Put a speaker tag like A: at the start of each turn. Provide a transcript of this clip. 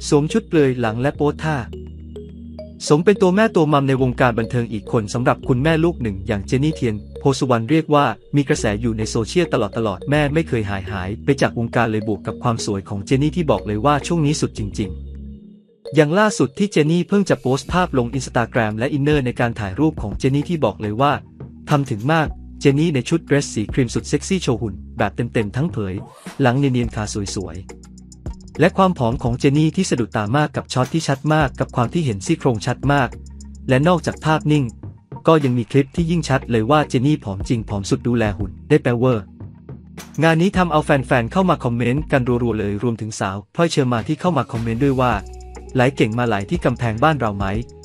A: สวมชุดเปลือยหลังและโพสท่าสมเป็นตัวแม่ตัวมัมในวงการบันเทิงอีกคนสำหรับคุณแม่ลูกหนึ่งอย่างเจนนี่เทียนโพสุวรรณเรียกว่ามีกระแสอยู่ในโซเชียลตลอดแม่ไม่เคยหายไปจากวงการเลยบวกกับความสวยของเจนนี่ที่บอกเลยว่าช่วงนี้สุดจริงๆอย่างล่าสุดที่เจนนี่เพิ่งจะโพสต์ภาพลง Instagram และอินเนอร์ในการถ่ายรูปของเจนนี่ที่บอกเลยว่าทำถึงมากเจนนี่ในชุดเดรสสีครีมสุดเซ็กซี่โชว์หุ่นแบบเต็มทั้งเผยหลังเนียนๆขาสวยๆและความผอมของเจนนี่ที่สะดุดตามากกับช็อตที่ชัดมากกับความที่เห็นซี่โครงชัดมากและนอกจากภาพนิ่งก็ยังมีคลิปที่ยิ่งชัดเลยว่าเจนนี่ผอมจริงผอมสุดดูแลหุ่นได้แปลเวอร์งานนี้ทำเอาแฟนๆเข้ามาคอมเมนต์กันรัวๆเลยรวมถึงสาวพลอยเชอร์มานที่เข้ามาคอมเมนต์ด้วยว่าไหลเก่งมาไหลที่กำแพงบ้านเราไหม